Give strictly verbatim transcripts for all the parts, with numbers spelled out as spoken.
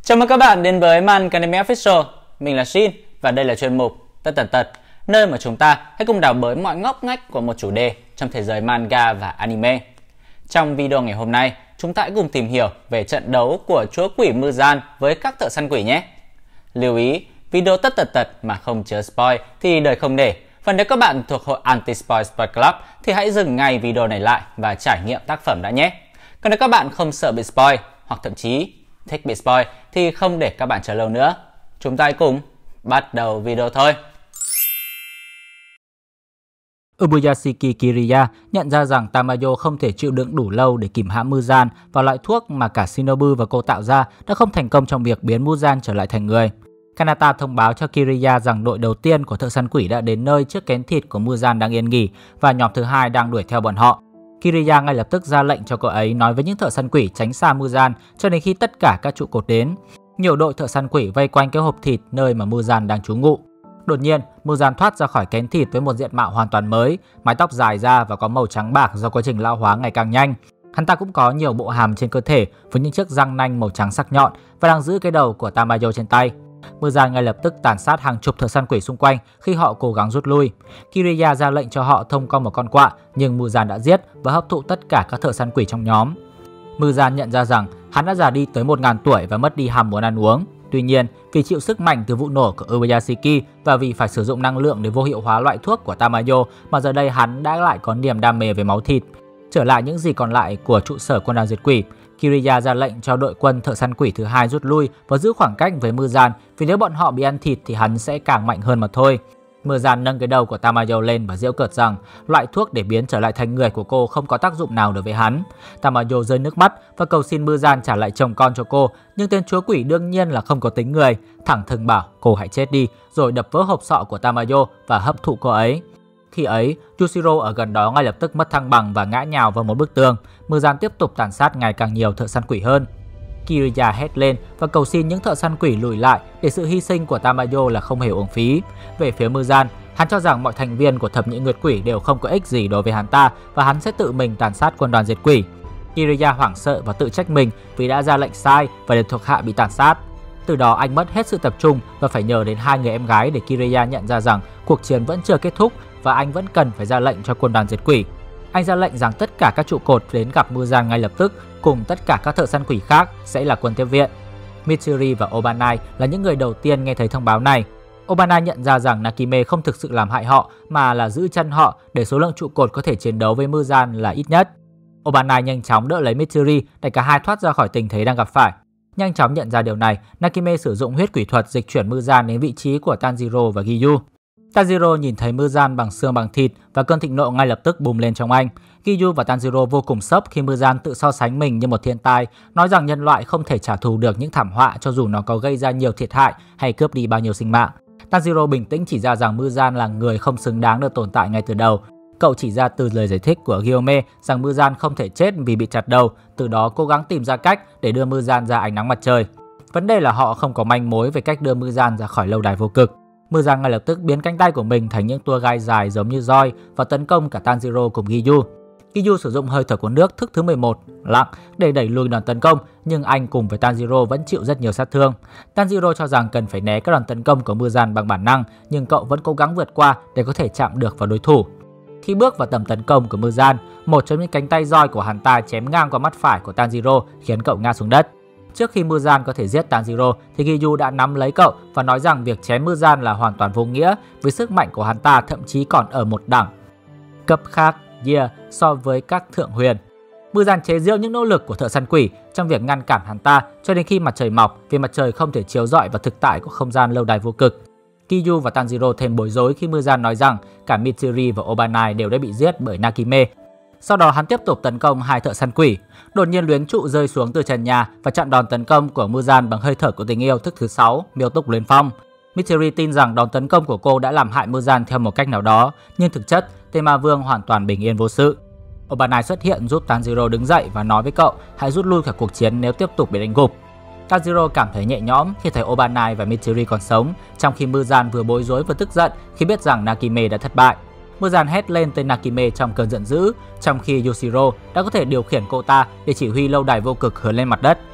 Chào mừng các bạn đến với Man Academy Official. Mình là Shin và đây là chuyên mục Tất Tần Tật, nơi mà chúng ta hãy cùng đào bới mọi ngóc ngách của một chủ đề trong thế giới manga và anime. Trong video ngày hôm nay, chúng ta hãy cùng tìm hiểu về trận đấu của chúa quỷ Muzan với các thợ săn quỷ nhé. Lưu ý, video Tất Tần Tật mà không chứa spoil thì đời không để. Và nếu các bạn thuộc hội Anti-Spoil Spoil Club thì hãy dừng ngay video này lại và trải nghiệm tác phẩm đã nhé. Còn nếu các bạn không sợ bị spoil hoặc thậm chí thích bị spoil thì không để các bạn chờ lâu nữa. Chúng ta hãy cùng bắt đầu video thôi. Ubuyashiki Kiriya nhận ra rằng Tamayo không thể chịu đựng đủ lâu để kìm hãm Muzan và loại thuốc mà cả Shinobu và cô tạo ra đã không thành công trong việc biến Muzan trở lại thành người. Kanata thông báo cho Kiriya rằng đội đầu tiên của thợ săn quỷ đã đến nơi trước kén thịt của Muzan đang yên nghỉ và nhóm thứ hai đang đuổi theo bọn họ. Kiriya ngay lập tức ra lệnh cho cô ấy nói với những thợ săn quỷ tránh xa Muzan cho đến khi tất cả các trụ cột đến. Nhiều đội thợ săn quỷ vây quanh cái hộp thịt nơi mà Muzan đang trú ngụ. Đột nhiên, Muzan thoát ra khỏi kén thịt với một diện mạo hoàn toàn mới, mái tóc dài ra và có màu trắng bạc do quá trình lão hóa ngày càng nhanh. Hắn ta cũng có nhiều bộ hàm trên cơ thể với những chiếc răng nanh màu trắng sắc nhọn và đang giữ cái đầu của Tamayo trên tay. Muzan ngay lập tức tàn sát hàng chục thợ săn quỷ xung quanh khi họ cố gắng rút lui. Kiriya ra lệnh cho họ thông qua một con quạ, nhưng Muzan đã giết và hấp thụ tất cả các thợ săn quỷ trong nhóm. Muzan nhận ra rằng hắn đã già đi tới một nghìn tuổi và mất đi ham muốn ăn uống. Tuy nhiên, vì chịu sức mạnh từ vụ nổ của Ubuyashiki và vì phải sử dụng năng lượng để vô hiệu hóa loại thuốc của Tamayo mà giờ đây hắn đã lại có niềm đam mê về máu thịt. Trở lại những gì còn lại của trụ sở quân đoàn diệt quỷ, Kiriya ra lệnh cho đội quân thợ săn quỷ thứ hai rút lui và giữ khoảng cách với Muzan, vì nếu bọn họ bị ăn thịt thì hắn sẽ càng mạnh hơn mà thôi. Muzan nâng cái đầu của Tamayo lên và giễu cợt rằng loại thuốc để biến trở lại thành người của cô không có tác dụng nào đối với hắn. Tamayo rơi nước mắt và cầu xin Muzan trả lại chồng con cho cô, nhưng tên chúa quỷ đương nhiên là không có tính người, thẳng thừng bảo cô hãy chết đi, rồi đập vỡ hộp sọ của Tamayo và hấp thụ cô ấy. Khi ấy, Yushiro ở gần đó ngay lập tức mất thăng bằng và ngã nhào vào một bức tường. Muzan tiếp tục tàn sát ngày càng nhiều thợ săn quỷ hơn. Kiriya hét lên và cầu xin những thợ săn quỷ lùi lại để sự hy sinh của Tamayo là không hề uổng phí. Về phía Muzan, hắn cho rằng mọi thành viên của thập nhị nguyệt quỷ đều không có ích gì đối với hắn ta và hắn sẽ tự mình tàn sát quân đoàn diệt quỷ. Kiriya hoảng sợ và tự trách mình vì đã ra lệnh sai và để thuộc hạ bị tàn sát. Từ đó anh mất hết sự tập trung và phải nhờ đến hai người em gái để Kiriya nhận ra rằng cuộc chiến vẫn chưa kết thúc và anh vẫn cần phải ra lệnh cho quân đoàn diệt quỷ. Anh ra lệnh rằng tất cả các trụ cột đến gặp Muzan ngay lập tức cùng tất cả các thợ săn quỷ khác sẽ là quân tiếp viện. Mitsuri và Obanai là những người đầu tiên nghe thấy thông báo này. Obanai nhận ra rằng Nakime không thực sự làm hại họ mà là giữ chân họ để số lượng trụ cột có thể chiến đấu với Muzan là ít nhất. Obanai nhanh chóng đỡ lấy Mitsuri để cả hai thoát ra khỏi tình thế đang gặp phải. Nhanh chóng nhận ra điều này, Nakime sử dụng huyết quỷ thuật dịch chuyển Muzan đến vị trí của Tanjiro và Giyu. Tanjiro nhìn thấy Muzan bằng xương bằng thịt và cơn thịnh nộ ngay lập tức bùng lên trong anh. Giyu và Tanjiro vô cùng sốc khi Muzan tự so sánh mình như một thiên tai, nói rằng nhân loại không thể trả thù được những thảm họa cho dù nó có gây ra nhiều thiệt hại hay cướp đi bao nhiêu sinh mạng. Tanjiro bình tĩnh chỉ ra rằng Muzan là người không xứng đáng được tồn tại ngay từ đầu. Cậu chỉ ra từ lời giải thích của Gyome rằng Muzan không thể chết vì bị chặt đầu, từ đó cố gắng tìm ra cách để đưa Muzan ra ánh nắng mặt trời. Vấn đề là họ không có manh mối về cách đưa Muzan ra khỏi lâu đài vô cực. Muzan ngay lập tức biến cánh tay của mình thành những tua gai dài giống như roi và tấn công cả Tanjiro cùng Giyu. Giyu sử dụng hơi thở của nước thức thứ mười một, lặng, để đẩy lùi đòn tấn công, nhưng anh cùng với Tanjiro vẫn chịu rất nhiều sát thương. Tanjiro cho rằng cần phải né các đòn tấn công của Muzan bằng bản năng, nhưng cậu vẫn cố gắng vượt qua để có thể chạm được vào đối thủ. Khi bước vào tầm tấn công của Muzan, một trong những cánh tay roi của hắn ta chém ngang qua mắt phải của Tanjiro khiến cậu ngã xuống đất. Trước khi Muzan có thể giết Tanjiro thì Giyu đã nắm lấy cậu và nói rằng việc chém Muzan là hoàn toàn vô nghĩa vì sức mạnh của hắn ta thậm chí còn ở một đẳng cấp khác yeah, so với các thượng huyền. Muzan chế giễu những nỗ lực của thợ săn quỷ trong việc ngăn cản hắn ta cho đến khi mặt trời mọc vì mặt trời không thể chiếu rọi vào thực tại của không gian lâu đài vô cực. Giyu và Tanjiro thêm bối rối khi Muzan nói rằng cả Mitsuri và Obanai đều đã bị giết bởi Nakime. Sau đó hắn tiếp tục tấn công hai thợ săn quỷ. Đột nhiên luyến trụ rơi xuống từ trần nhà và chặn đòn tấn công của Muzan bằng hơi thở của tình yêu thức thứ sáu, miêu túc luyến phong. Mitsuri tin rằng đòn tấn công của cô đã làm hại Muzan theo một cách nào đó, nhưng thực chất tên ma vương hoàn toàn bình yên vô sự. Obanai xuất hiện giúp Tanjiro đứng dậy và nói với cậu hãy rút lui khỏi cuộc chiến nếu tiếp tục bị đánh gục. Tanjiro cảm thấy nhẹ nhõm khi thấy Obanai và Mitsuri còn sống, trong khi Muzan vừa bối rối vừa tức giận khi biết rằng Nakime đã thất bại. Muzan hét lên tên Nakime trong cơn giận dữ, trong khi Yushiro đã có thể điều khiển cô ta để chỉ huy lâu đài vô cực hướng lên mặt đất.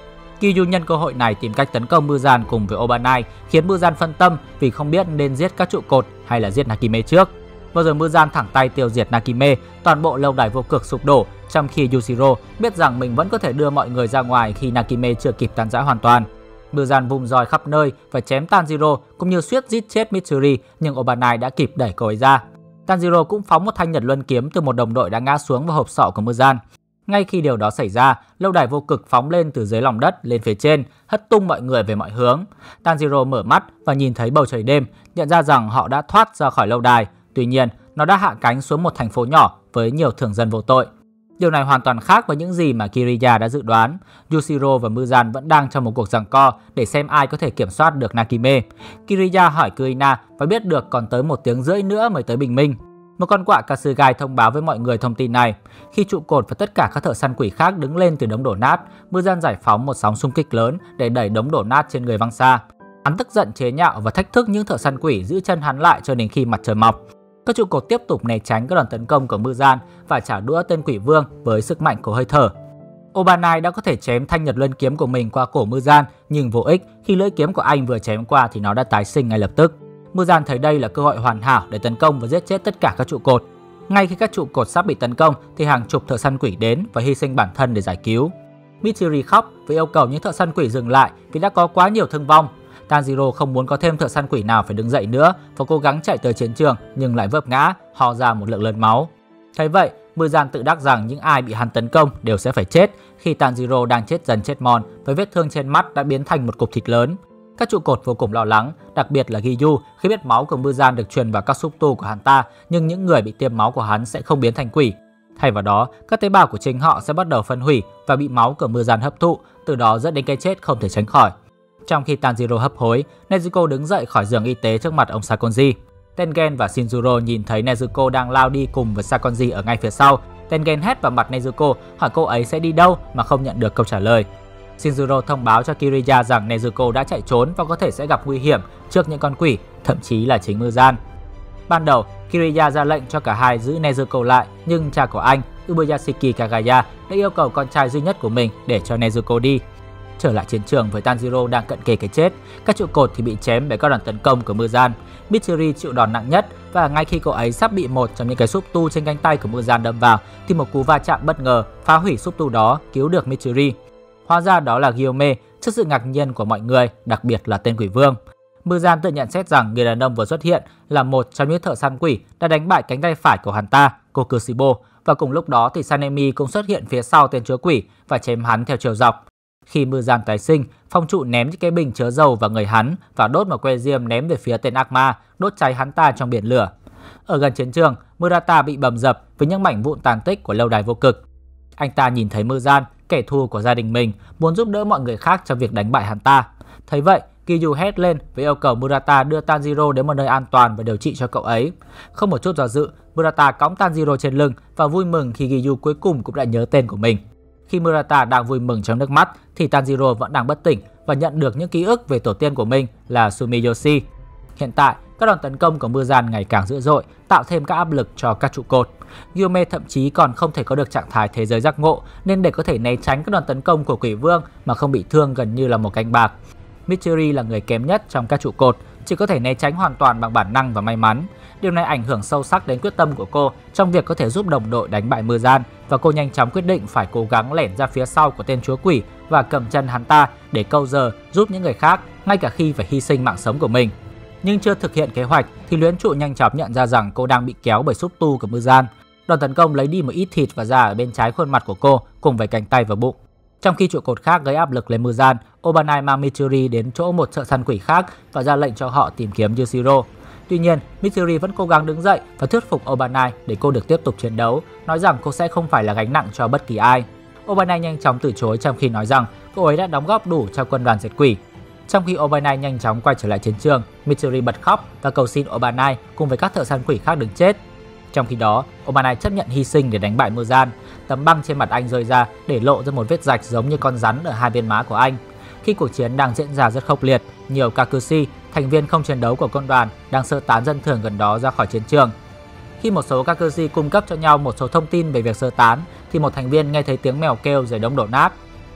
Kiryu nhân cơ hội này tìm cách tấn công Muzan cùng với Obanai, khiến Muzan phân tâm vì không biết nên giết các trụ cột hay là giết Nakime trước. Bao giờ Muzan thẳng tay tiêu diệt Nakime, toàn bộ lâu đài vô cực sụp đổ, trong khi Yushiro biết rằng mình vẫn có thể đưa mọi người ra ngoài khi Nakime chưa kịp tan rã hoàn toàn. Muzan vung roi khắp nơi và chém Tanjiro cũng như suýt giết chết Mitsuri, nhưng Obanai đã kịp đẩy cậu ấy ra. Tanjiro cũng phóng một thanh Nhật Luân kiếm từ một đồng đội đã ngã xuống vào hộp sọ của Muzan. Ngay khi điều đó xảy ra, lâu đài vô cực phóng lên từ dưới lòng đất lên phía trên, hất tung mọi người về mọi hướng. Tanjiro mở mắt và nhìn thấy bầu trời đêm, nhận ra rằng họ đã thoát ra khỏi lâu đài. Tuy nhiên, nó đã hạ cánh xuống một thành phố nhỏ với nhiều thường dân vô tội. Điều này hoàn toàn khác với những gì mà Kiriya đã dự đoán. Yushiro và Muzan vẫn đang trong một cuộc giằng co để xem ai có thể kiểm soát được Nakime. Kiriya hỏi Kuina và biết được còn tới một tiếng rưỡi nữa mới tới bình minh. Một con quạ Kasugai thông báo với mọi người thông tin này. Khi trụ cột và tất cả các thợ săn quỷ khác đứng lên từ đống đổ nát, Muzan giải phóng một sóng xung kích lớn để đẩy đống đổ nát trên người văng xa. Hắn tức giận chế nhạo và thách thức những thợ săn quỷ giữ chân hắn lại cho đến khi mặt trời mọc. Các trụ cột tiếp tục né tránh các đòn tấn công của Muzan và trả đũa tên quỷ vương với sức mạnh của hơi thở. Obanai đã có thể chém thanh Nhật Luân kiếm của mình qua cổ Muzan, nhưng vô ích khi lưỡi kiếm của anh vừa chém qua thì nó đã tái sinh ngay lập tức. Muzan thấy đây là cơ hội hoàn hảo để tấn công và giết chết tất cả các trụ cột. Ngay khi các trụ cột sắp bị tấn công thì hàng chục thợ săn quỷ đến và hy sinh bản thân để giải cứu. Mitsuri khóc và yêu cầu những thợ săn quỷ dừng lại vì đã có quá nhiều thương vong. Tanjiro không muốn có thêm thợ săn quỷ nào phải đứng dậy nữa và cố gắng chạy tới chiến trường nhưng lại vấp ngã, ho ra một lượng lớn máu. Thấy vậy, Muzan tự đắc rằng những ai bị hắn tấn công đều sẽ phải chết khi Tanjiro đang chết dần chết mòn với vết thương trên mắt đã biến thành một cục thịt lớn. Các trụ cột vô cùng lo lắng, đặc biệt là Giyu khi biết máu của Muzan được truyền vào các xúc tu của hắn ta, nhưng những người bị tiêm máu của hắn sẽ không biến thành quỷ. Thay vào đó, các tế bào của chính họ sẽ bắt đầu phân hủy và bị máu của Muzan hấp thụ, từ đó dẫn đến cái chết không thể tránh khỏi. Trong khi Tanjiro hấp hối, Nezuko đứng dậy khỏi giường y tế trước mặt ông Sakonji. Tengen và Shinjuro nhìn thấy Nezuko đang lao đi cùng với Sakonji ở ngay phía sau. Tengen hét vào mặt Nezuko hỏi cô ấy sẽ đi đâu mà không nhận được câu trả lời. Shinjuro thông báo cho Kiriya rằng Nezuko đã chạy trốn và có thể sẽ gặp nguy hiểm trước những con quỷ, thậm chí là chính Muzan. Ban đầu, Kiriya ra lệnh cho cả hai giữ Nezuko lại, nhưng cha của anh, Ubuyashiki Kagaya, đã yêu cầu con trai duy nhất của mình để cho Nezuko đi. Trở lại chiến trường với Tanjiro đang cận kề cái chết, các trụ cột thì bị chém bởi các đòn tấn công của Muzan. Mitsuri chịu đòn nặng nhất và ngay khi cậu ấy sắp bị một trong những cái xúc tu trên cánh tay của Muzan đâm vào thì một cú va chạm bất ngờ phá hủy xúc tu đó, cứu được Mitsuri. Hóa ra đó là Gyome, trước sự ngạc nhiên của mọi người, đặc biệt là tên quỷ vương. Muzan tự nhận xét rằng người đàn ông vừa xuất hiện là một trong những thợ săn quỷ đã đánh bại cánh tay phải của hắn ta, Kokushibo, và cùng lúc đó thì Sanemi cũng xuất hiện phía sau tên chúa quỷ và chém hắn theo chiều dọc. Khi Muzan tái sinh, phong trụ ném những cái bình chứa dầu vào người hắn và đốt một que diêm ném về phía tên ác ma, đốt cháy hắn ta trong biển lửa. Ở gần chiến trường, Murata bị bầm dập với những mảnh vụn tàn tích của lâu đài vô cực. Anh ta nhìn thấy Muzan, kẻ thù của gia đình mình, muốn giúp đỡ mọi người khác trong việc đánh bại hắn ta. Thấy vậy, Giyu hét lên với yêu cầu Murata đưa Tanjiro đến một nơi an toàn và điều trị cho cậu ấy. Không một chút do dự, Murata cõng Tanjiro trên lưng và vui mừng khi Giyu cuối cùng cũng đã nhớ tên của mình. Khi Murata đang vui mừng trong nước mắt thì Tanjiro vẫn đang bất tỉnh và nhận được những ký ức về tổ tiên của mình là Sumiyoshi. Hiện tại, các đòn tấn công của Muzan ngày càng dữ dội, tạo thêm các áp lực cho các trụ cột. Gyome thậm chí còn không thể có được trạng thái thế giới giác ngộ, nên để có thể né tránh các đòn tấn công của quỷ vương mà không bị thương gần như là một canh bạc. Mitsuri là người kém nhất trong các trụ cột, chỉ có thể né tránh hoàn toàn bằng bản năng và may mắn. Điều này ảnh hưởng sâu sắc đến quyết tâm của cô trong việc có thể giúp đồng đội đánh bại Muzan, và cô nhanh chóng quyết định phải cố gắng lẻn ra phía sau của tên chúa quỷ và cầm chân hắn ta để câu giờ giúp những người khác, ngay cả khi phải hy sinh mạng sống của mình. Nhưng chưa thực hiện kế hoạch thì luyến trụ nhanh chóng nhận ra rằng cô đang bị kéo bởi xúc tu của Muzan. Đòn tấn công lấy đi một ít thịt và da ở bên trái khuôn mặt của cô cùng với cánh tay và bụng. Trong khi trụ cột khác gây áp lực lên Muzan, Obanai mang Mitsuri đến chỗ một thợ săn quỷ khác và ra lệnh cho họ tìm kiếm Yushiro. Tuy nhiên, Mitsuri vẫn cố gắng đứng dậy và thuyết phục Obanai để cô được tiếp tục chiến đấu, nói rằng cô sẽ không phải là gánh nặng cho bất kỳ ai. Obanai nhanh chóng từ chối trong khi nói rằng cô ấy đã đóng góp đủ cho quân đoàn diệt quỷ. Trong khi Obanai nhanh chóng quay trở lại chiến trường, Mitsuri bật khóc và cầu xin Obanai cùng với các thợ săn quỷ khác đừng chết. Trong khi đó, Obanai chấp nhận hy sinh để đánh bại Muzan. Tấm băng trên mặt anh rơi ra để lộ ra một vết rạch giống như con rắn ở hai bên má của anh. Khi cuộc chiến đang diễn ra rất khốc liệt, nhiều Kakushi, thành viên không chiến đấu của quân đoàn, đang sơ tán dân thường gần đó ra khỏi chiến trường. Khi một số Kakushi cung cấp cho nhau một số thông tin về việc sơ tán, thì một thành viên nghe thấy tiếng mèo kêu dưới đống đổ nát.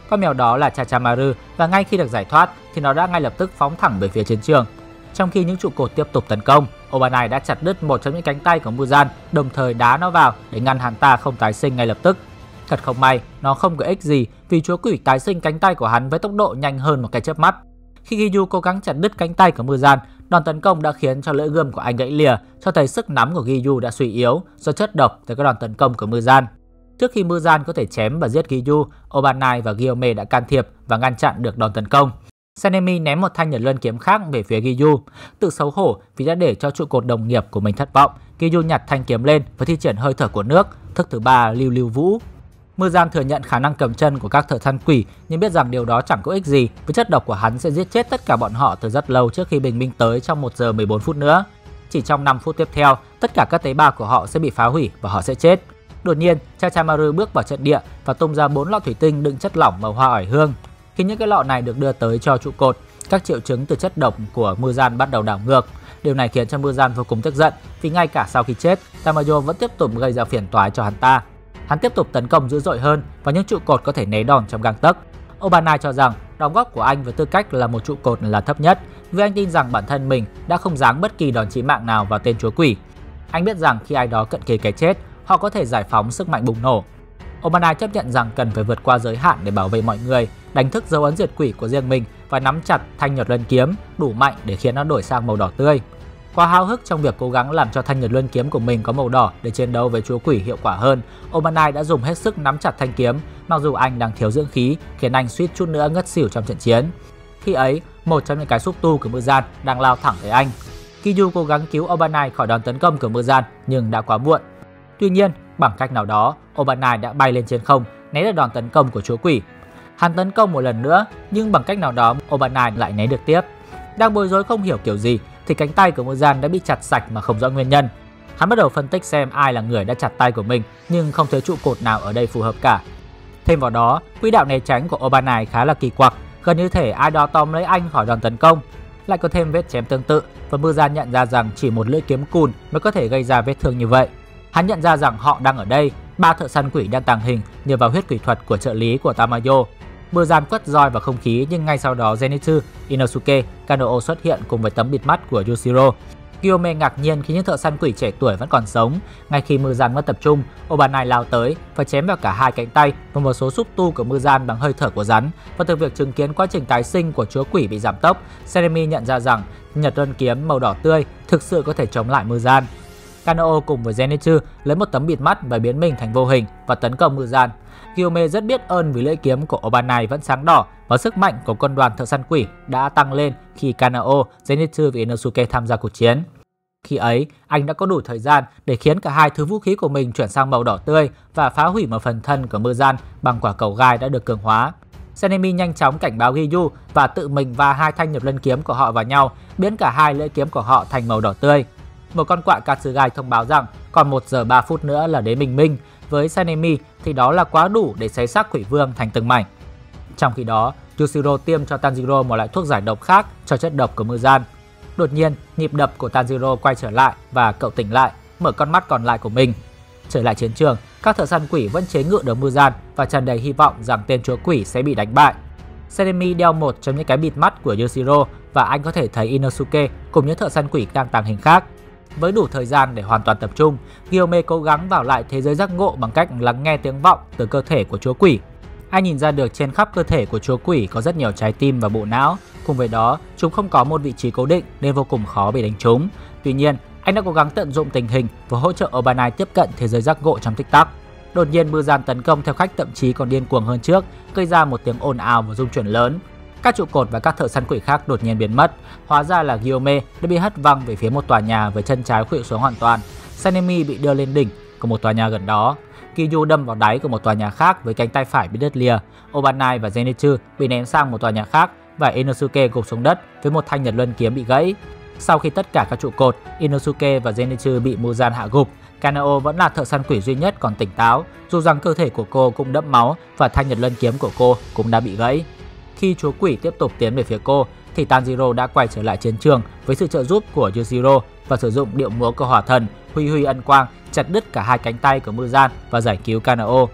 Con mèo đó là Chachamaru và ngay khi được giải thoát thì nó đã ngay lập tức phóng thẳng về phía chiến trường. Trong khi những trụ cột tiếp tục tấn công, Obanai đã chặt đứt một trong những cánh tay của Muzan, đồng thời đá nó vào để ngăn hắn ta không tái sinh ngay lập tức. Thật không may, nó không có ích gì vì chúa quỷ tái sinh cánh tay của hắn với tốc độ nhanh hơn một cái chớp mắt. Khi Giyu cố gắng chặt đứt cánh tay của Muzan, đòn tấn công đã khiến cho lưỡi gươm của anh gãy lìa, cho thấy sức nắm của Giyu đã suy yếu do chất độc từ các đòn tấn công của Muzan. Trước khi Muzan có thể chém và giết Giyu, Obanai và Gyome đã can thiệp và ngăn chặn được đòn tấn công. Sanemi ném một thanh nhật luân kiếm khác về phía Giyu. Tự xấu hổ vì đã để cho trụ cột đồng nghiệp của mình thất vọng, Giyu nhặt thanh kiếm lên và thi triển hơi thở của nước, thức thứ ba lưu lưu vũ. Muzan thừa nhận khả năng cầm chân của các thợ săn quỷ, nhưng biết rằng điều đó chẳng có ích gì vì chất độc của hắn sẽ giết chết tất cả bọn họ từ rất lâu trước khi bình minh tới trong một giờ mười bốn phút nữa. Chỉ trong năm phút tiếp theo, tất cả các tế bào của họ sẽ bị phá hủy và họ sẽ chết. Đột nhiên, Chachamaru bước vào trận địa và tung ra bốn lọ thủy tinh đựng chất lỏng màu hoa ỏi hương. Khi những cái lọ này được đưa tới cho trụ cột, các triệu chứng từ chất độc của Muzan bắt đầu đảo ngược. Điều này khiến cho Muzan vô cùng tức giận vì ngay cả sau khi chết, Tamayo vẫn tiếp tục gây ra phiền toái cho hắn ta. Hắn tiếp tục tấn công dữ dội hơn và những trụ cột có thể né đòn trong gang tấc. Obanai cho rằng đóng góp của anh với tư cách là một trụ cột là thấp nhất vì anh tin rằng bản thân mình đã không giáng bất kỳ đòn chí mạng nào vào tên chúa quỷ. Anh biết rằng khi ai đó cận kề cái chết, họ có thể giải phóng sức mạnh bùng nổ. Obanai chấp nhận rằng cần phải vượt qua giới hạn để bảo vệ mọi người, đánh thức dấu ấn diệt quỷ của riêng mình và nắm chặt thanh nhật luân kiếm đủ mạnh để khiến nó đổi sang màu đỏ tươi. Quá háo hức trong việc cố gắng làm cho thanh nhật luân kiếm của mình có màu đỏ để chiến đấu với chúa quỷ hiệu quả hơn, Obanai đã dùng hết sức nắm chặt thanh kiếm, mặc dù anh đang thiếu dưỡng khí, khiến anh suýt chút nữa ngất xỉu trong trận chiến. Khi ấy, một trong những cái xúc tu của Muzan đang lao thẳng tới anh. Giyu cố gắng cứu Obanai khỏi đòn tấn công của Muzan nhưng đã quá muộn. Tuy nhiên, bằng cách nào đó, Obanai đã bay lên trên không, né được đòn tấn công của chúa quỷ. Hắn tấn công một lần nữa, nhưng bằng cách nào đó, Obanai lại né được tiếp. Đang bối rối không hiểu kiểu gì, thì cánh tay của Muzan đã bị chặt sạch mà không rõ nguyên nhân. Hắn bắt đầu phân tích xem ai là người đã chặt tay của mình, nhưng không thấy trụ cột nào ở đây phù hợp cả. Thêm vào đó, quỹ đạo né tránh của Obanai khá là kỳ quặc, gần như thể ai đó tóm lấy anh khỏi đòn tấn công. Lại có thêm vết chém tương tự, và Muzan nhận ra rằng chỉ một lưỡi kiếm cùn mới có thể gây ra vết thương như vậy. Hắn nhận ra rằng họ đang ở đây, ba thợ săn quỷ đang tàng hình nhờ vào huyết quỷ thuật của trợ lý của Tamayo. Muzan quất roi vào không khí, nhưng ngay sau đó Zenitsu, Inosuke, Kanao xuất hiện cùng với tấm bịt mắt của Yushiro. Gyome ngạc nhiên khi những thợ săn quỷ trẻ tuổi vẫn còn sống. Ngay khi Muzan mất tập trung, Obanai lao tới và chém vào cả hai cánh tay và một số xúc tu của Muzan bằng hơi thở của rắn. Và từ việc chứng kiến quá trình tái sinh của chúa quỷ bị giảm tốc, Seremi nhận ra rằng nhật luân kiếm màu đỏ tươi thực sự có thể chống lại Muzan. Kanao cùng với Zenitsu lấy một tấm bịt mắt và biến mình thành vô hình và tấn công Muzan. Gyome rất biết ơn vì lưỡi kiếm của Obanai vẫn sáng đỏ và sức mạnh của quân đoàn thợ săn quỷ đã tăng lên khi Kanao, Zenitsu và Inosuke tham gia cuộc chiến. Khi ấy, anh đã có đủ thời gian để khiến cả hai thứ vũ khí của mình chuyển sang màu đỏ tươi và phá hủy một phần thân của Muzan bằng quả cầu gai đã được cường hóa. Sanemi nhanh chóng cảnh báo Giyu và tự mình va hai thanh nhật luân kiếm của họ vào nhau, biến cả hai lưỡi kiếm của họ thành màu đỏ tươi. Một con quạ Katsugai thông báo rằng còn một giờ ba phút nữa là đến bình minh. Với Sanemi thì đó là quá đủ để xé xác quỷ vương thành từng mảnh. Trong khi đó, Yushiro tiêm cho Tanjiro một loại thuốc giải độc khác cho chất độc của Muzan. Đột nhiên, nhịp đập của Tanjiro quay trở lại và cậu tỉnh lại, mở con mắt còn lại của mình. Trở lại chiến trường, các thợ săn quỷ vẫn chế ngự được Muzan và tràn đầy hy vọng rằng tên chúa quỷ sẽ bị đánh bại. Sanemi đeo một trong những cái bịt mắt của Yushiro và anh có thể thấy Inosuke cùng những thợ săn quỷ đang tàng hình khác. Với đủ thời gian để hoàn toàn tập trung, Gyome cố gắng vào lại thế giới giác ngộ bằng cách lắng nghe tiếng vọng từ cơ thể của chúa quỷ. Anh nhìn ra được trên khắp cơ thể của chúa quỷ có rất nhiều trái tim và bộ não. Cùng với đó, chúng không có một vị trí cố định nên vô cùng khó bị đánh trúng. Tuy nhiên, anh đã cố gắng tận dụng tình hình và hỗ trợ Obanai tiếp cận thế giới giác ngộ trong tích tắc. Đột nhiên, Muzan tấn công theo cách thậm chí còn điên cuồng hơn trước, gây ra một tiếng ồn ào và rung chuyển lớn. Các trụ cột và các thợ săn quỷ khác đột nhiên biến mất. Hóa ra là Gyome đã bị hất văng về phía một tòa nhà với chân trái khuỵu xuống hoàn toàn. Sanemi bị đưa lên đỉnh của một tòa nhà gần đó. Giyu đâm vào đáy của một tòa nhà khác với cánh tay phải bị đứt lìa. Obanai và Zenitsu bị ném sang một tòa nhà khác và Inosuke gục xuống đất với một thanh nhật luân kiếm bị gãy. Sau khi tất cả các trụ cột, Inosuke và Zenitsu bị Muzan hạ gục, Kanao vẫn là thợ săn quỷ duy nhất còn tỉnh táo, dù rằng cơ thể của cô cũng đẫm máu và thanh nhật luân kiếm của cô cũng đã bị gãy. Khi chúa quỷ tiếp tục tiến về phía cô, thì Tanjiro đã quay trở lại chiến trường với sự trợ giúp của Yushiro và sử dụng điệu múa của hỏa thần Huy Huy Ân Quang chặt đứt cả hai cánh tay của Muzan và giải cứu Kanao.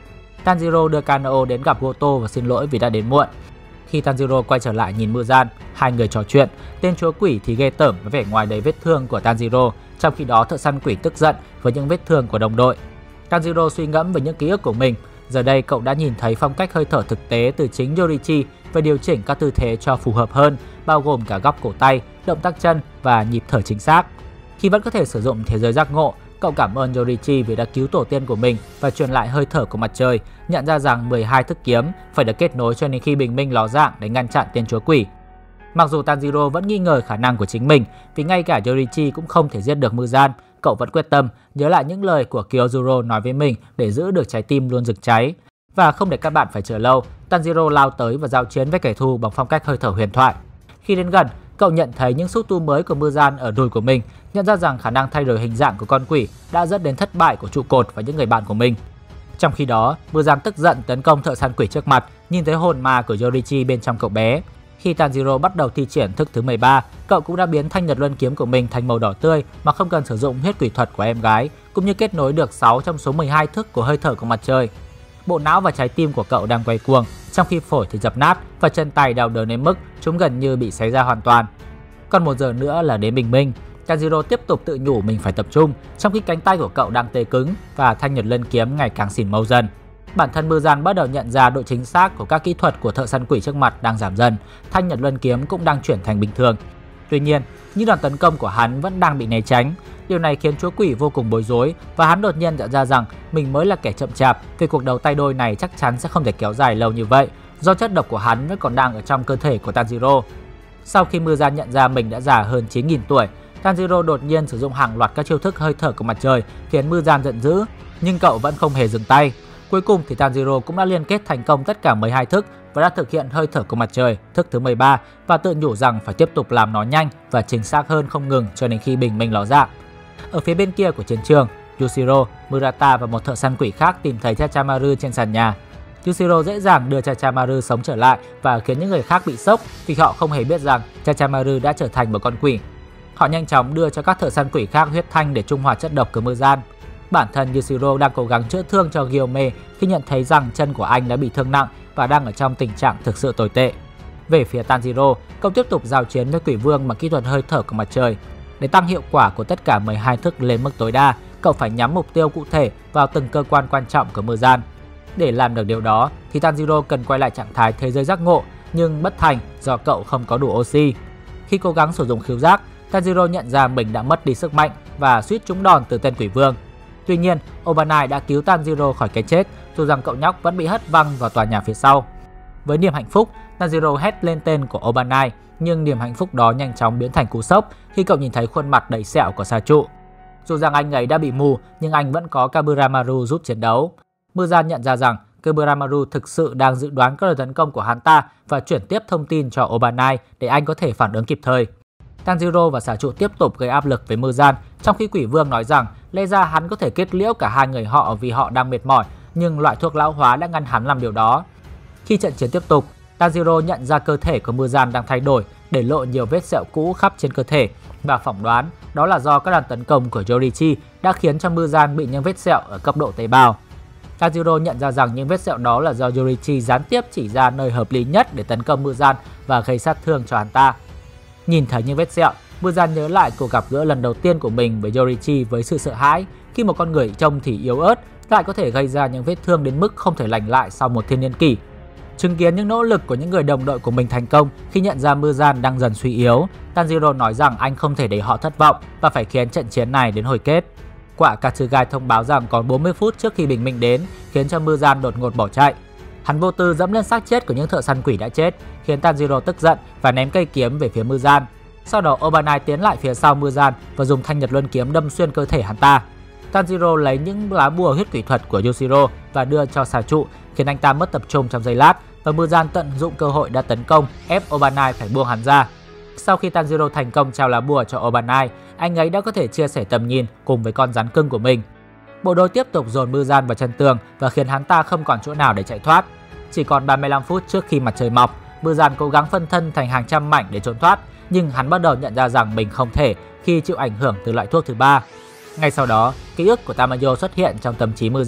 Tanjiro đưa Kanao đến gặp Goto và xin lỗi vì đã đến muộn. Khi Tanjiro quay trở lại nhìn Muzan, hai người trò chuyện, tên chúa quỷ thì ghê tởm với vẻ ngoài đầy vết thương của Tanjiro, trong khi đó thợ săn quỷ tức giận với những vết thương của đồng đội. Tanjiro suy ngẫm về những ký ức của mình. Giờ đây cậu đã nhìn thấy phong cách hơi thở thực tế từ chính Yorichi và điều chỉnh các tư thế cho phù hợp hơn, bao gồm cả góc cổ tay, động tác chân và nhịp thở chính xác. Khi vẫn có thể sử dụng thế giới giác ngộ, cậu cảm ơn Yorichi vì đã cứu tổ tiên của mình và truyền lại hơi thở của mặt trời, nhận ra rằng mười hai thức kiếm phải được kết nối cho đến khi bình minh ló dạng để ngăn chặn tên chúa quỷ. Mặc dù Tanjiro vẫn nghi ngờ khả năng của chính mình vì ngay cả Yorichi cũng không thể giết được Muzan, cậu vẫn quyết tâm nhớ lại những lời của Kyojuro nói với mình để giữ được trái tim luôn rực cháy. Và không để các bạn phải chờ lâu, Tanjiro lao tới và giao chiến với kẻ thù bằng phong cách hơi thở huyền thoại. Khi đến gần, cậu nhận thấy những xúc tu mới của Muzan ở đùi của mình, nhận ra rằng khả năng thay đổi hình dạng của con quỷ đã dẫn đến thất bại của trụ cột và những người bạn của mình. Trong khi đó, Muzan tức giận tấn công thợ săn quỷ trước mặt, nhìn thấy hồn ma của Yorichi bên trong cậu bé. Khi Tanjiro bắt đầu thi triển thức thứ mười ba, cậu cũng đã biến thanh nhật luân kiếm của mình thành màu đỏ tươi mà không cần sử dụng huyết quỷ thuật của em gái, cũng như kết nối được sáu trong số mười hai thức của hơi thở của mặt trời. Bộ não và trái tim của cậu đang quay cuồng, trong khi phổi thì dập nát và chân tay đau đớn đến mức chúng gần như bị xé ra hoàn toàn. Còn một giờ nữa là đến bình minh. Tanjiro tiếp tục tự nhủ mình phải tập trung, trong khi cánh tay của cậu đang tê cứng và thanh nhật luân kiếm ngày càng xỉn màu dần. Bản thân Muzan bắt đầu nhận ra độ chính xác của các kỹ thuật của thợ săn quỷ trước mặt đang giảm dần, thanh nhật luân kiếm cũng đang chuyển thành bình thường. Tuy nhiên, những đòn tấn công của hắn vẫn đang bị né tránh. Điều này khiến chúa quỷ vô cùng bối rối và hắn đột nhiên nhận ra rằng mình mới là kẻ chậm chạp vì cuộc đấu tay đôi này chắc chắn sẽ không thể kéo dài lâu như vậy, do chất độc của hắn vẫn còn đang ở trong cơ thể của Tanjiro. Sau khi Muzan nhận ra mình đã già hơn chín nghìn tuổi, Tanjiro đột nhiên sử dụng hàng loạt các chiêu thức hơi thở của mặt trời khiến Muzan giận dữ, nhưng cậu vẫn không hề dừng tay. Cuối cùng thì Tanjiro cũng đã liên kết thành công tất cả mười hai thức và đã thực hiện hơi thở của mặt trời, thức thứ mười ba, và tự nhủ rằng phải tiếp tục làm nó nhanh và chính xác hơn không ngừng cho đến khi bình minh ló dạng. Ở phía bên kia của chiến trường, Yushiro, Murata và một thợ săn quỷ khác tìm thấy Chachamaru trên sàn nhà. Yushiro dễ dàng đưa Chachamaru sống trở lại và khiến những người khác bị sốc vì họ không hề biết rằng Chachamaru đã trở thành một con quỷ. Họ nhanh chóng đưa cho các thợ săn quỷ khác huyết thanh để trung hòa chất độc của Muzan. Bản thân Yushiro đang cố gắng chữa thương cho Gyome khi nhận thấy rằng chân của anh đã bị thương nặng và đang ở trong tình trạng thực sự tồi tệ. Về phía Tanjiro, cậu tiếp tục giao chiến với quỷ vương bằng kỹ thuật hơi thở của mặt trời. Để tăng hiệu quả của tất cả mười hai thức lên mức tối đa, cậu phải nhắm mục tiêu cụ thể vào từng cơ quan quan trọng của Muzan. Để làm được điều đó thì Tanjiro cần quay lại trạng thái thế giới giác ngộ, nhưng bất thành do cậu không có đủ oxy. Khi cố gắng sử dụng khiếu giác, Tanjiro nhận ra mình đã mất đi sức mạnh và suýt trúng đòn từ tên quỷ vương. Tuy nhiên, Obanai đã cứu Tanjiro khỏi cái chết, dù rằng cậu nhóc vẫn bị hất văng vào tòa nhà phía sau. Với niềm hạnh phúc, Tanjiro hét lên tên của Obanai, nhưng niềm hạnh phúc đó nhanh chóng biến thành cú sốc khi cậu nhìn thấy khuôn mặt đầy sẹo của Sachu. Dù rằng anh ấy đã bị mù, nhưng anh vẫn có Kaburamaru giúp chiến đấu. Muzan nhận ra rằng Kaburamaru thực sự đang dự đoán các lời tấn công của hắn ta và chuyển tiếp thông tin cho Obanai để anh có thể phản ứng kịp thời. Tanjiro và Sachu tiếp tục gây áp lực với Muzan, trong khi quỷ vương nói rằng lẽ ra hắn có thể kết liễu cả hai người họ vì họ đang mệt mỏi, nhưng loại thuốc lão hóa đã ngăn hắn làm điều đó. Khi trận chiến tiếp tục, Tanjiro nhận ra cơ thể của Muzan đang thay đổi, để lộ nhiều vết sẹo cũ khắp trên cơ thể và phỏng đoán đó là do các đòn tấn công của Yorichi đã khiến cho Muzan bị những vết sẹo ở cấp độ tế bào. Tanjiro nhận ra rằng những vết sẹo đó là do Yorichi gián tiếp chỉ ra nơi hợp lý nhất để tấn công Muzan và gây sát thương cho hắn ta. Nhìn thấy những vết sẹo, Muzan nhớ lại cuộc gặp gỡ lần đầu tiên của mình với Yorichi với sự sợ hãi khi một con người trông thì yếu ớt lại có thể gây ra những vết thương đến mức không thể lành lại sau một thiên niên kỷ. Chứng kiến những nỗ lực của những người đồng đội của mình thành công khi nhận ra Muzan đang dần suy yếu, Tanjiro nói rằng anh không thể để họ thất vọng và phải khiến trận chiến này đến hồi kết. Quả Katsugai thông báo rằng còn bốn mươi phút trước khi bình minh đến, khiến cho Muzan đột ngột bỏ chạy. Hắn vô tư dẫm lên xác chết của những thợ săn quỷ đã chết, khiến Tanjiro tức giận và ném cây kiếm về phía Muzan. Sau đó Obanai tiến lại phía sau Muzan và dùng thanh nhật luân kiếm đâm xuyên cơ thể hắn ta. Tanjiro lấy những lá bùa huyết quỷ thuật của Yushiro và đưa cho Sachu, khiến anh ta mất tập trung trong giây lát, và Muzan tận dụng cơ hội đã tấn công, ép Obanai phải buông hắn ra. Sau khi Tanjiro thành công trao lá bùa cho Obanai, anh ấy đã có thể chia sẻ tầm nhìn cùng với con rắn cưng của mình. Bộ đôi tiếp tục dồn Muzan vào chân tường và khiến hắn ta không còn chỗ nào để chạy thoát. Chỉ còn ba mươi lăm phút trước khi mặt trời mọc, Muzan cố gắng phân thân thành hàng trăm mảnh để trốn thoát, nhưng hắn bắt đầu nhận ra rằng mình không thể khi chịu ảnh hưởng từ loại thuốc thứ ba. Ngay sau đó, ký ức của Tamayo xuất hiện trong tâm trí Muzan,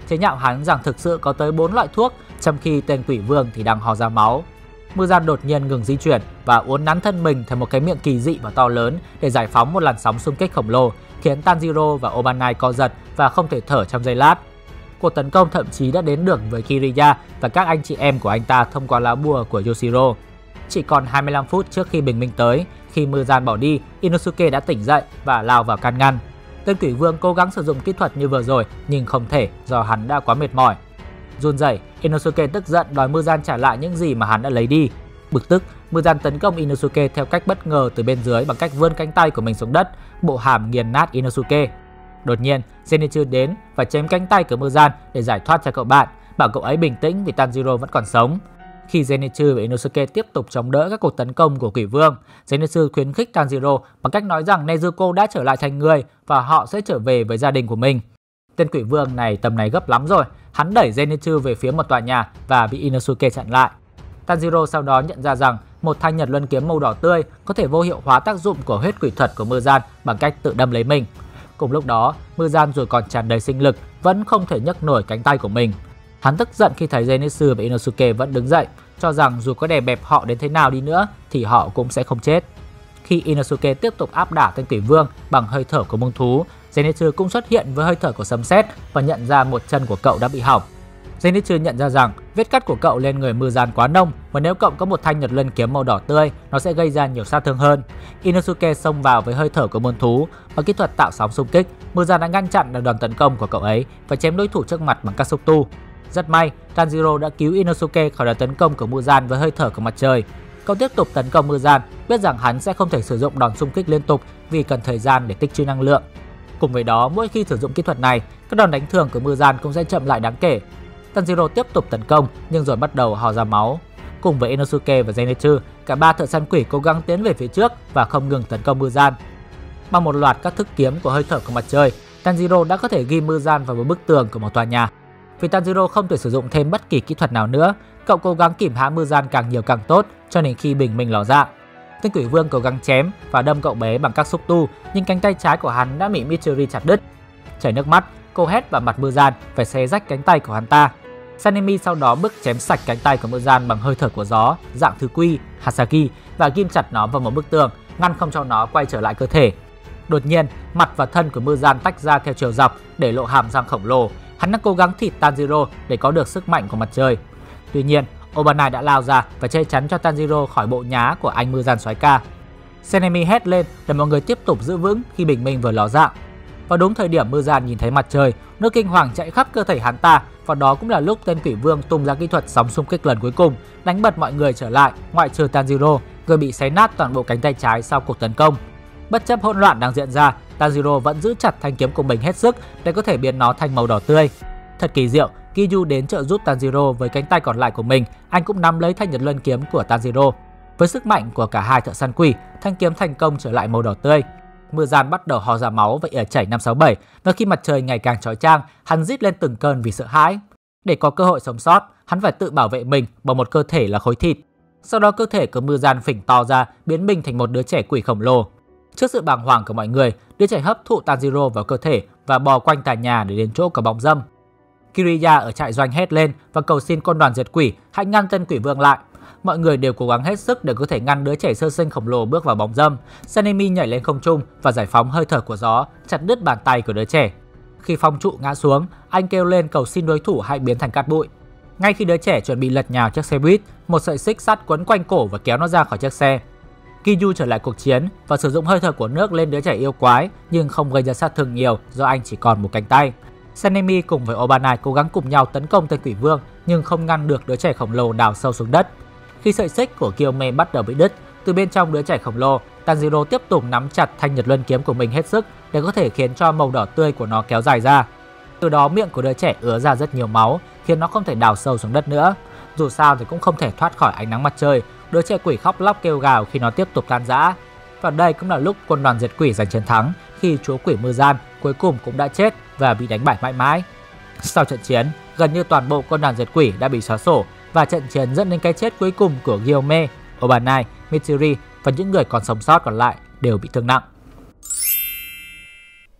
chế nhạo hắn rằng thực sự có tới bốn loại thuốc, trong khi tên quỷ vương thì đang ho ra máu. Muzan đột nhiên ngừng di chuyển và uốn nắn thân mình thành một cái miệng kỳ dị và to lớn để giải phóng một làn sóng xung kích khổng lồ, khiến Tanjiro và Obanai co giật và không thể thở trong giây lát. Cuộc tấn công thậm chí đã đến được với Kiriya và các anh chị em của anh ta thông qua lá bùa của Yoshiro. Chỉ còn hai mươi lăm phút trước khi bình minh tới, khi Muzan bỏ đi, Inosuke đã tỉnh dậy và lao vào can ngăn. Tên quỷ vương cố gắng sử dụng kỹ thuật như vừa rồi nhưng không thể do hắn đã quá mệt mỏi. Run rẩy, Inosuke tức giận đòi Muzan trả lại những gì mà hắn đã lấy đi. Bực tức, Muzan tấn công Inosuke theo cách bất ngờ từ bên dưới bằng cách vươn cánh tay của mình xuống đất, bộ hàm nghiền nát Inosuke. Đột nhiên, Zenitsu đến và chém cánh tay của Muzan để giải thoát cho cậu bạn, bảo cậu ấy bình tĩnh vì Tanjiro vẫn còn sống. Khi Zenitsu và Inosuke tiếp tục chống đỡ các cuộc tấn công của quỷ vương, Zenitsu khuyến khích Tanjiro bằng cách nói rằng Nezuko đã trở lại thành người và họ sẽ trở về với gia đình của mình. Tên quỷ vương này tầm này gấp lắm rồi, hắn đẩy Zenitsu về phía một tòa nhà và bị Inosuke chặn lại. Tanjiro sau đó nhận ra rằng một thanh nhật luân kiếm màu đỏ tươi có thể vô hiệu hóa tác dụng của huyết quỷ thuật của Muzan bằng cách tự đâm lấy mình. Cùng lúc đó, Muzan dù còn tràn đầy sinh lực vẫn không thể nhấc nổi cánh tay của mình. Hắn tức giận khi thấy Zenitsu và Inosuke vẫn đứng dậy, cho rằng dù có đè bẹp họ đến thế nào đi nữa thì họ cũng sẽ không chết. Khi Inosuke tiếp tục áp đảo tên quỷ vương bằng hơi thở của mông thú, Zenitsu cũng xuất hiện với hơi thở của sấm sét và nhận ra một chân của cậu đã bị hỏng. Zenitsu nhận ra rằng vết cắt của cậu lên người Muzan quá nông và nếu cậu có một thanh nhật luân kiếm màu đỏ tươi, nó sẽ gây ra nhiều sát thương hơn. Inosuke xông vào với hơi thở của môn thú và kỹ thuật tạo sóng xung kích. Muzan đã ngăn chặn được đòn tấn công của cậu ấy và chém đối thủ trước mặt bằng các xúc tu. Rất may, Tanjiro đã cứu Inosuke khỏi đòn tấn công của Muzan với hơi thở của mặt trời. Cậu tiếp tục tấn công Muzan, biết rằng hắn sẽ không thể sử dụng đòn xung kích liên tục vì cần thời gian để tích trữ năng lượng. Cùng với đó, mỗi khi sử dụng kỹ thuật này, các đòn đánh thường của Muzan cũng sẽ chậm lại đáng kể. Tanjiro tiếp tục tấn công nhưng rồi bắt đầu ho ra máu. Cùng với Inosuke và Zenitsu, cả ba thợ săn quỷ cố gắng tiến về phía trước và không ngừng tấn công Muzan. Bằng một loạt các thức kiếm của hơi thở của mặt trời, Tanjiro đã có thể ghi Muzan vào một bức tường của một tòa nhà. Vì Tanjiro không thể sử dụng thêm bất kỳ kỹ thuật nào nữa, cậu cố gắng kìm hãm Muzan càng nhiều càng tốt cho đến khi bình minh ló dạng. Tên quỷ vương cố gắng chém và đâm cậu bé bằng các xúc tu, nhưng cánh tay trái của hắn đã bị Mitsuri chặt đứt. Chảy nước mắt, cô hét vào mặt Muzan phải xé rách cánh tay của hắn ta. Sanemi sau đó bức chém sạch cánh tay của Muzan bằng hơi thở của gió, dạng thứ quy, Hasaki và ghim chặt nó vào một bức tường, ngăn không cho nó quay trở lại cơ thể. Đột nhiên, mặt và thân của Muzan tách ra theo chiều dọc để lộ hàm răng khổng lồ. Hắn đang cố gắng thịt Tanjiro để có được sức mạnh của mặt trời. Tuy nhiên, Obanai đã lao ra và che chắn cho Tanjiro khỏi bộ nhá của anh Muzan soái ca. Sanemi hét lên để mọi người tiếp tục giữ vững khi bình minh vừa ló dạng. Vào đúng thời điểm Muzan nhìn thấy mặt trời, nỗi kinh hoàng chạy khắp cơ thể hắn ta và đó cũng là lúc tên quỷ vương tung ra kỹ thuật sóng xung kích lần cuối cùng, đánh bật mọi người trở lại, ngoại trừ Tanjiro, người bị xé nát toàn bộ cánh tay trái sau cuộc tấn công. Bất chấp hỗn loạn đang diễn ra, Tanjiro vẫn giữ chặt thanh kiếm của mình hết sức để có thể biến nó thành màu đỏ tươi. Thật kỳ diệu, Kiyu đến trợ giúp Tanjiro với cánh tay còn lại của mình, anh cũng nắm lấy thanh nhật luân kiếm của Tanjiro. Với sức mạnh của cả hai thợ săn quỷ, thanh kiếm thành công trở lại màu đỏ tươi. Muzan bắt đầu ho ra máu và ỉa chảy năm sáu bảy, và khi mặt trời ngày càng chói chang, hắn rít lên từng cơn vì sợ hãi. Để có cơ hội sống sót, hắn phải tự bảo vệ mình bằng một cơ thể là khối thịt. Sau đó cơ thể của Muzan phình to ra, biến mình thành một đứa trẻ quỷ khổng lồ. Trước sự bàng hoàng của mọi người, đứa trẻ hấp thụ Tanjiro vào cơ thể và bò quanh tòa nhà để đến chỗ có bóng râm. Kiriya ở trại doanh hét lên và cầu xin quân đoàn diệt quỷ hãy ngăn tên quỷ vương lại. Mọi người đều cố gắng hết sức để có thể ngăn đứa trẻ sơ sinh khổng lồ bước vào bóng râm. Sanemi nhảy lên không trung và giải phóng hơi thở của gió, chặt đứt bàn tay của đứa trẻ. Khi phong trụ ngã xuống, anh kêu lên cầu xin đối thủ hãy biến thành cát bụi. Ngay khi đứa trẻ chuẩn bị lật nhào chiếc xe buýt, một sợi xích sắt quấn quanh cổ và kéo nó ra khỏi chiếc xe. Kiyu trở lại cuộc chiến và sử dụng hơi thở của nước lên đứa trẻ yêu quái, nhưng không gây ra sát thương nhiều do anh chỉ còn một cánh tay. Sanemi cùng với Obanai cố gắng cùng nhau tấn công tên quỷ vương nhưng không ngăn được đứa trẻ khổng lồ đào sâu xuống đất. Khi sợi xích của Kiyome bắt đầu bị đứt, từ bên trong đứa trẻ khổng lồ, Tanjiro tiếp tục nắm chặt thanh nhật luân kiếm của mình hết sức để có thể khiến cho màu đỏ tươi của nó kéo dài ra. Từ đó miệng của đứa trẻ ứa ra rất nhiều máu, khiến nó không thể đào sâu xuống đất nữa. Dù sao thì cũng không thể thoát khỏi ánh nắng mặt trời. Đứa trẻ quỷ khóc lóc kêu gào khi nó tiếp tục tan rã. Và đây cũng là lúc quân đoàn diệt quỷ giành chiến thắng, khi chúa quỷ Muzan cuối cùng cũng đã chết và bị đánh bại mãi mãi. Sau trận chiến, gần như toàn bộ quân đoàn diệt quỷ đã bị xóa sổ và trận chiến dẫn đến cái chết cuối cùng của Gyome, Obanai, Mitsuri và những người còn sống sót còn lại đều bị thương nặng.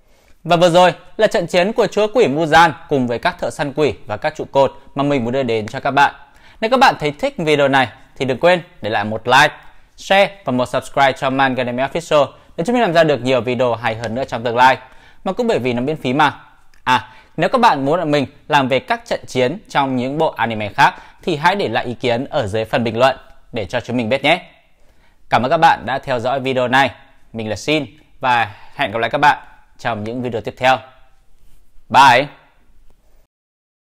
Và vừa rồi là trận chiến của chúa quỷ Muzan cùng với các thợ săn quỷ và các trụ cột mà mình muốn đưa đến cho các bạn. Nếu các bạn thấy thích video này thì đừng quên để lại một like, share và một subscribe cho Man Academy Official để chúng mình làm ra được nhiều video hay hơn nữa trong tương lai. Mà cũng bởi vì nó miễn phí mà. À, nếu các bạn muốn bọn mình làm về các trận chiến trong những bộ anime khác thì hãy để lại ý kiến ở dưới phần bình luận để cho chúng mình biết nhé. Cảm ơn các bạn đã theo dõi video này. Mình là Shin và hẹn gặp lại các bạn trong những video tiếp theo. Bye!